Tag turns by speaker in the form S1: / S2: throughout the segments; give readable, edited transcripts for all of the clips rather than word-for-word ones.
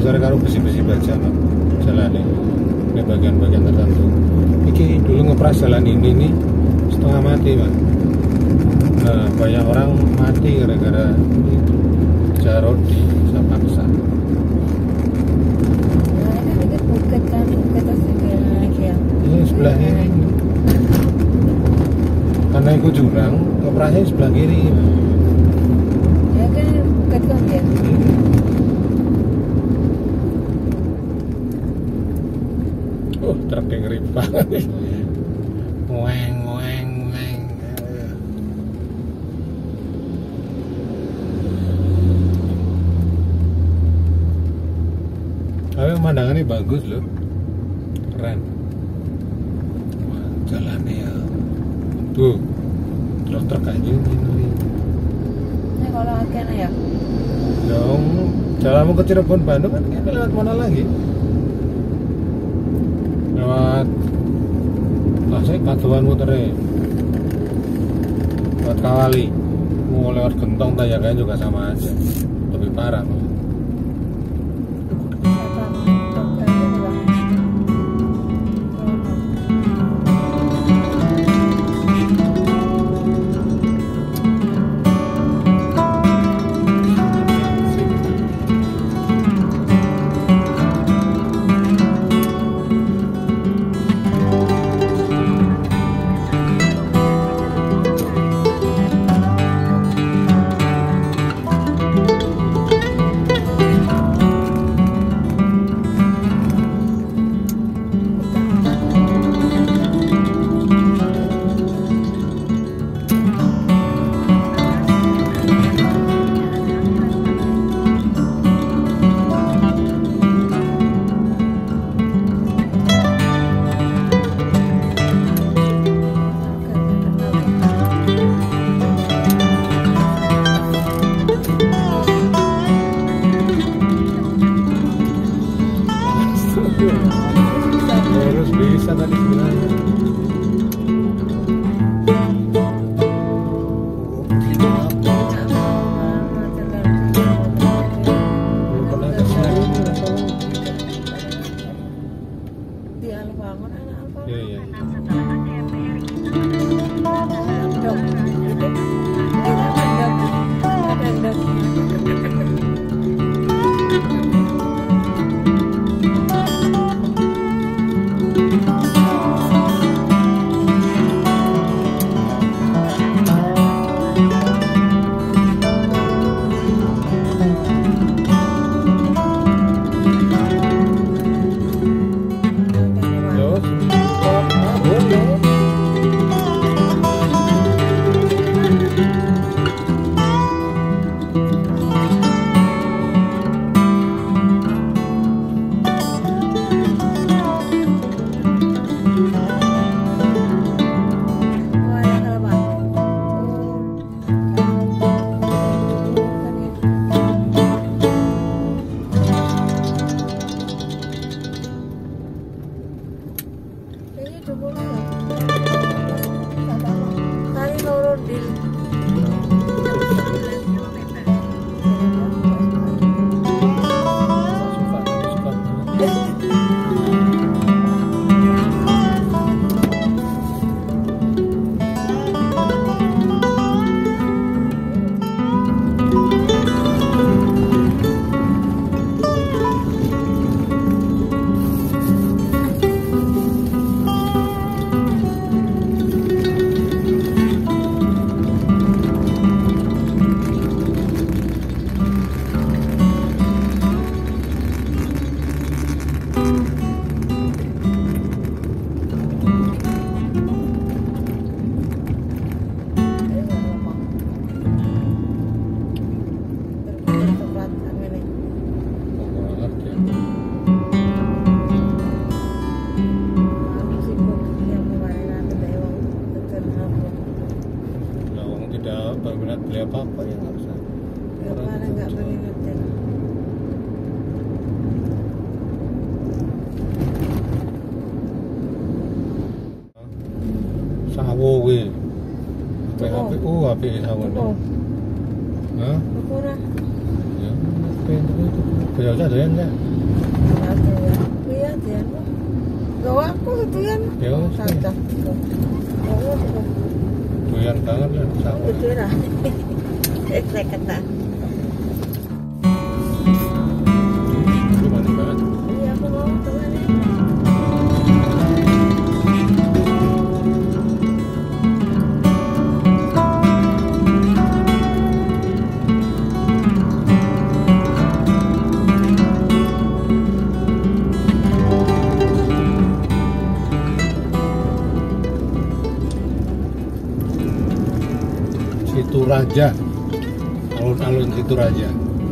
S1: dasarnya karo besi-besi baja no. Jalan ini bagian-bagian tertentu. Iki dulu ngepras jalan ini nih setengah mati Pak. Nah, banyak orang mati gara-gara itu Jarodi Sapaksa.
S2: Ini bukit kan, bukit terus ya.
S1: Ini sebelah kiri. Karena itu jurang, ngeprasnya sebelah kiri.
S2: Ya kan bukit kan ya.
S1: Truk ngeri banget. Weng weng weng. Tapi pemandangannya bagus loh, keren. Wah, jalannya ya, tuh truk aja ini.
S2: Ini kalau akhirnya ya.
S1: Dong, jalanmu ke Cirebon Bandung kan kita lewat mana lagi? Lewat saya Patuan muternya, lewat Kawali, mau lewat Gentong Tayakan juga sama aja, lebih parah loh. Harus bisa tadi sebenarnya.
S2: Di Albangun anak Albangun.
S1: Iya iya.
S2: Dok, itu ada dok. beli apa-apa ya nggak usah. Kemarin nggak mengingatkan.
S1: Sawo gue. HP HP HP sawo nih.
S2: Oh.
S1: Hah?
S2: Kurang.
S1: Ya. pintu itu. Bocah doyan enggak?
S2: Ada ya. Iya dia. Gawa aku gitu kan.
S1: Ya wis.
S2: Cacah. Gawa aku.
S1: Doyan banget lah sama.
S2: Gede lah. Saya kata.
S1: Lu manis banget.
S2: Iya aku mau teman ini.
S1: Situ Raja. Alun-alun Situ Raja.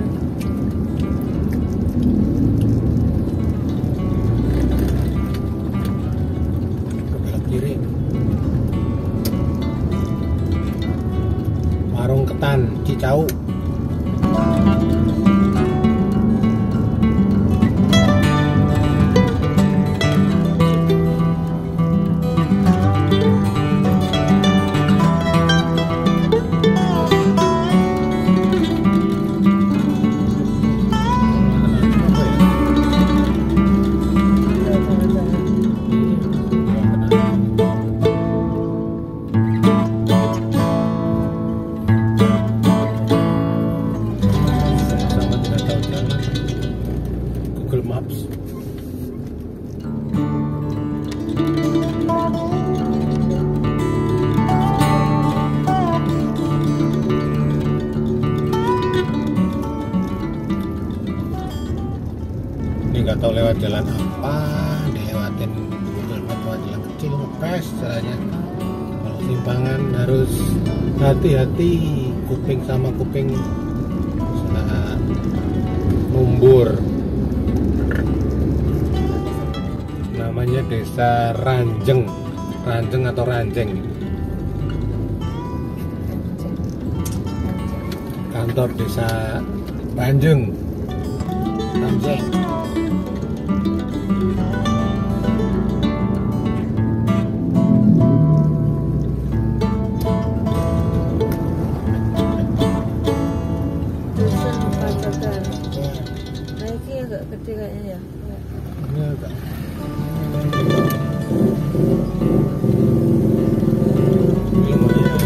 S1: Belok kiri. Warung Ketan Cicau. Sama tidak tahu jalan. Google Maps. Ini nggak tahu lewat jalan apa, dilewatin Google Maps lewat jalan kecil ngepes caranya. Kalau simpangan harus hati-hati, kuping sama kuping bisa numbur. Namanya Desa Ranjeng, Ranjeng atau Ranjeng. Kantor Desa Ranjeng, Ranjeng.
S2: Dusun Pacakan. Nah ini agak gede kayaknya ya.
S1: Ini agak ini lumayan.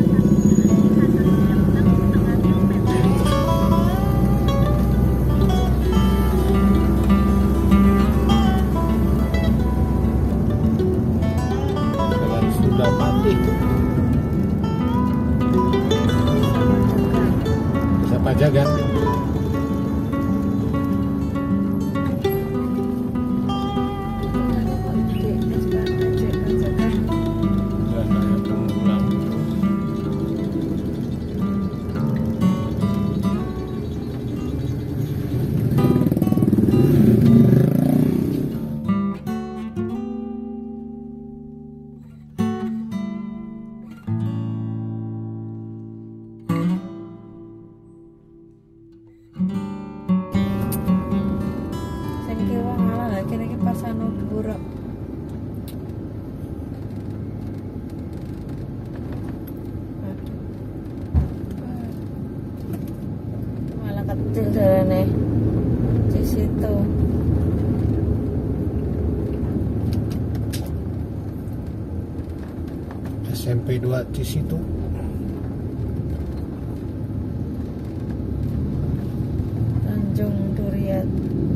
S1: Jalan Sundapati. Desa Pajagan. Jalan Raya Pemulang.
S2: Saya kira malah lagi ini pas anu buruk. Malah kecil jalannya di situ.
S1: SMP 2 di situ.
S2: Tanjung Durian.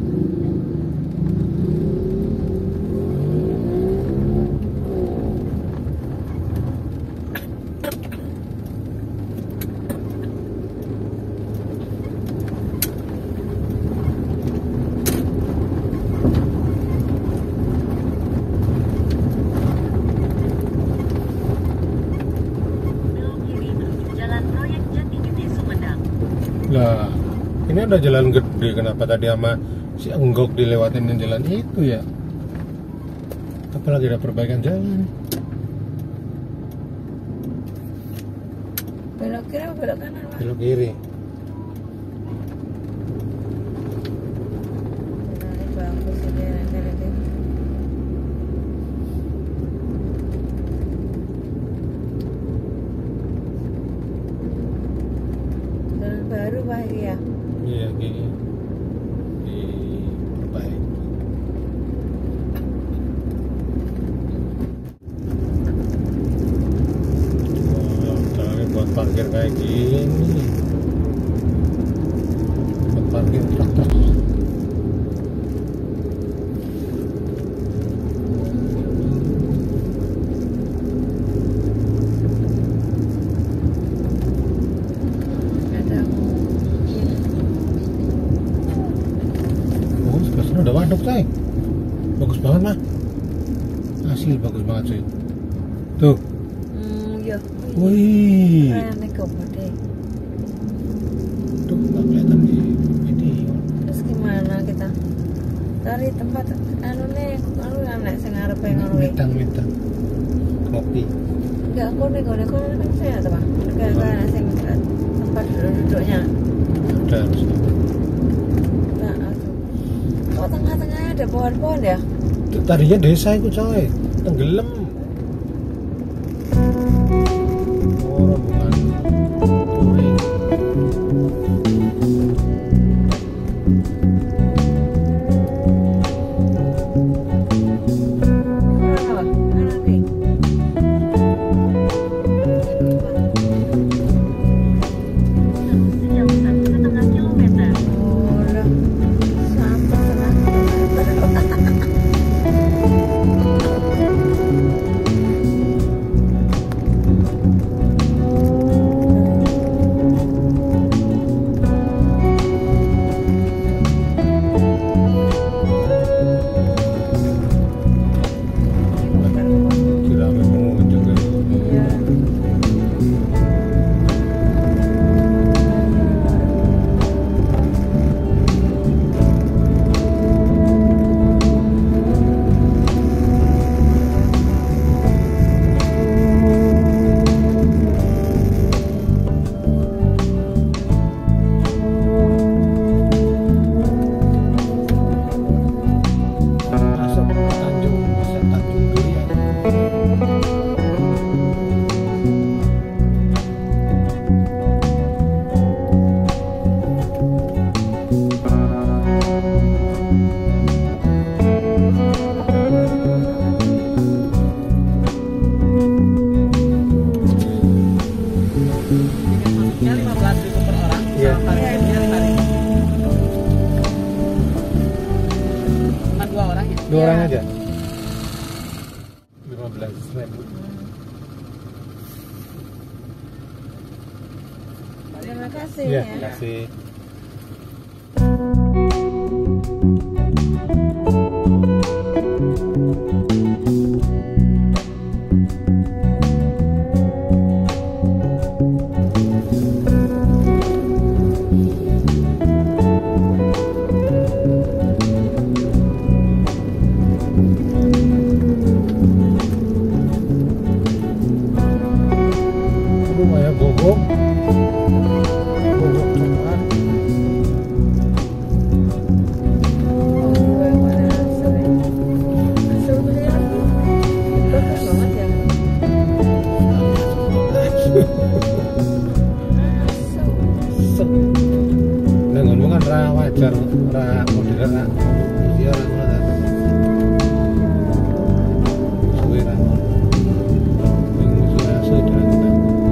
S3: Jalan Proyek Jati Gede Sumedang.
S1: Lah, ini ada jalan gede, kenapa tadi sama si Enggok dilewatin jalan itu ya? Apalagi ada perbaikan jalan.
S2: Belok kiri atau belok kanan, Pak?
S1: Belok kiri.
S2: Nah, ini bagus ini rendah-rendah. Jalan baru Pak ya.
S1: Iya, gini. kayak gini. Parkir traktor.
S2: Ada
S1: Oh, sebelah sana udah waduk, say. Bagus banget, mah. Asli bagus banget, cuy. Tuh.
S2: ya.
S1: Wih.
S2: Kayaknya gede.
S1: Tuh, nggak kelihatan di video.
S2: Terus gimana kita cari tempat anu anak sing arepe ngono iki.
S1: Mitang kopi.
S2: Enggak konek kan saya tuh, Pak. Enggak anak sing tempat duduknya.
S1: Ada harusnya.
S2: Nah, oh tengah-tengahnya ada pohon-pohon ya?
S1: Itu tadinya desa itu, coy. Tenggelam. Oh, rombongan touring.
S2: Mana, Pak? Mana nih?
S3: Sejauh 1,5 kilometer.
S2: Oh, lah. Sampai setengah kilometer.
S1: Rame pengunjung kan.
S2: Iya.
S1: Masuk Tanjung Durian.
S4: Masuknya 15.000 per orang.
S1: Iya.
S4: Parkirnya 5.000. Cuma 2 orang ya.
S1: 2 orang aja. 15.000.
S2: Terima kasih
S1: Iya,
S2: ya.
S1: terima kasih. Rumahnya Bogok coklat.
S2: Oh, yang mana asal ya? Asal beli lagi. Bagus banget ya. Asal.
S1: Nah, ngomong kan ra wajar, ra modern, ra iya ra ngono ta. Suwe ra ngono. Ning musuh asu dilakukan.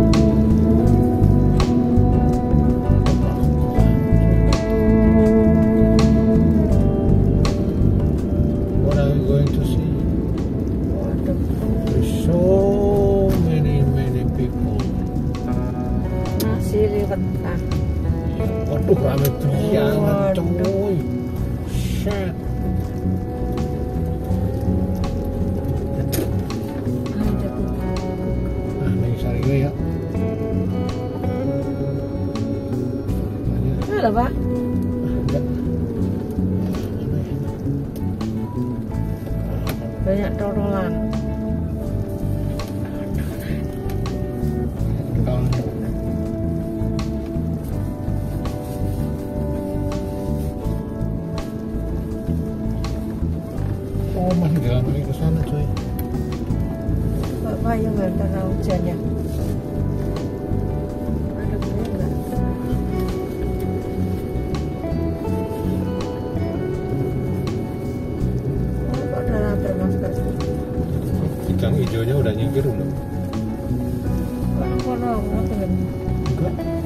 S1: What are we going to see?
S2: Waduh.
S1: There's so many people.
S2: Nasi liwet. Ah.
S1: Waduh, rame banget,
S2: Waduh.
S1: coy. Shit.
S2: Ada
S1: Nah, ini sari gue ya.
S2: Halo, Pak.
S1: Enggak.
S2: Banyak dodolan.
S1: Oh, masih jalan lagi ke sana, coy.
S2: Pak payung nggak karena hujan ya? Ada payung nggak? Oh, kok udah lapar masker sih?
S1: Bidang hijaunya udah nyingkir belum?
S2: Kok kono aku tuh
S1: juga